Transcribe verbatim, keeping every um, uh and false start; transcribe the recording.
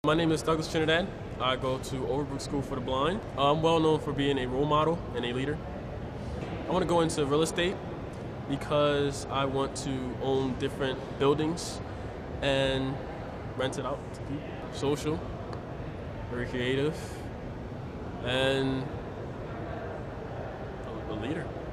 My name is Douglas Trinidad. I go to Overbrook School for the Blind. I'm well known for being a role model and a leader. I want to go into real estate because I want to own different buildings and rent it out to people. Social, very creative, and a leader.